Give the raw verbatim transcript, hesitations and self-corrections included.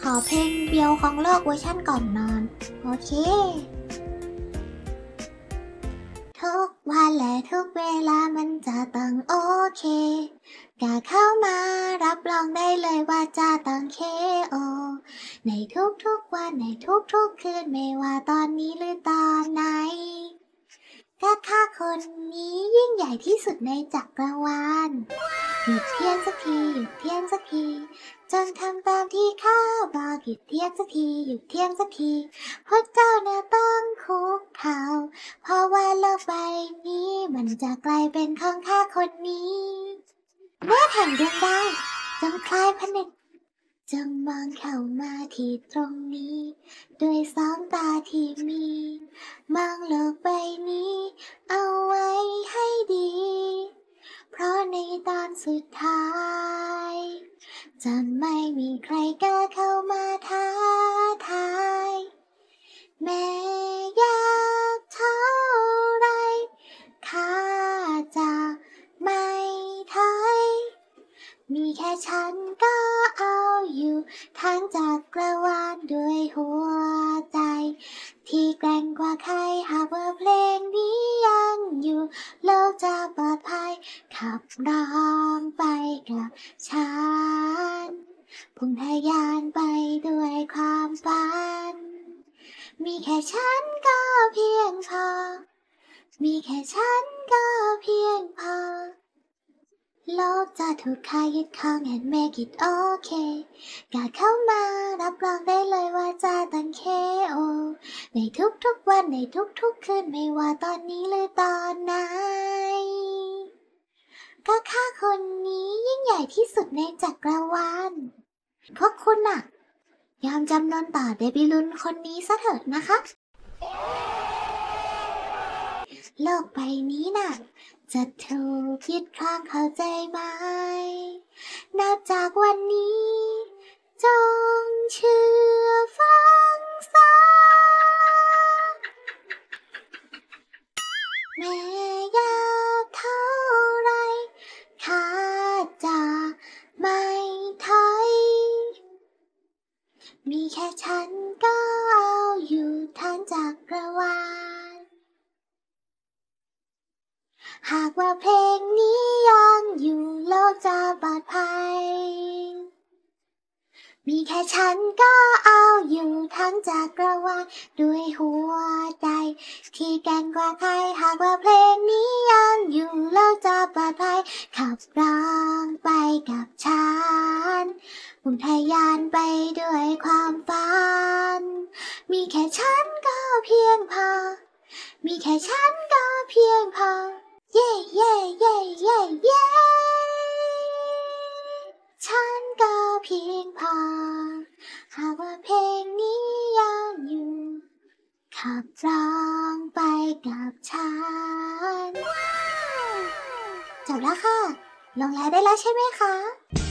อเพลงเบียวของโลกเวอร์ชันก่อนนอนโอเคทุกวันและทุกเวลามันจะต้องโอเคกล้าเข้ามารับรองได้เลยว่าจะต้องเคโอในทุกๆวันในทุกๆคืนไม่ว่าตอนนี้หรือตอนไหนก็ข้าคนนี้ยิ่งใหญ่ที่สุดในจักรวาลหยุดเทียนสักทีหยุดเทียนสักทีจงทำตามที่ข้าบอกหยุดเทียนสักทีหยุดเทียนสักทีพวกเจ้าน่ะต้องคุกเข่าเพราะว่าโลกใบนี้มันจะกลายเป็นของข้าคนนี้แม่แห่งดวงดาวจงคลายผนึกจงมองเข้ามาที่ตรงนี้ด้วยสองตาที่มีมองโลกใบนี้เอาไว้ให้ดีเพราะในตอนสุดท้ายจะไม่มีใครกล้าเข้ามาท้าทายแม้ยากเท่าไรข้าจะไม่ถอยมีแค่ฉันก็เอาอยู่ทั้งจักรวาลด้วยหัวใจที่แกร่งกว่าใครหากว่าเพลงนี้ยังอยู่โลกจะปลอดภัยขับร้องไปกับฉันพุ่งทะยานไปด้วยความฝันมีแค่ฉันก็เพียงพอมีแค่ฉันก็เพียงพอโลกจะถูกข้ายึดครอง and make it okay กล้าเข้ามารับรองได้เลยว่าจะต้อง เค โอ ในทุกๆวันในทุกๆคืนไม่ว่าตอนนี้หรือตอนไหนก็ข้าคนนี้ยิ่งใหญ่ที่สุดในจักรวาลพวกคุณน่ะยอมจำนนต่อเดบิลุนคนนี้ซะเถิดนะคะโลกใบนี้น่ะจะถูกยึดครองเข้าใจไหมนับจากวันนี้จงเชื่อฟังซะแม้ยากเท่าไรข้าจะไม่ถอยมีแค่ฉันก็เอาอยู่ทั้งจักรวาลหากว่าเพลงนี้ยังอยู่โลกจะปลอดภัยมีแค่ฉันก็เอาอยู่ทั้งจักรวาลด้วยหัวใจที่แกร่งกว่าใครหากว่าเพลงนี้ยังอยู่โลกจะปลอดภัยขับร้องไปกับฉันมุ่งทะยานไปด้วยความฝันมีแค่ฉันก็เพียงพอมีแค่ฉันก็เพียงพอเย่เย่เย่เย่เย่ฉันก็เพียงพอหากว่าเพลงนี้ยังอยู่ขับร้องไปกับฉันจบแล้วค่ะลงไลน์ได้แล้วใช่ไหมคะ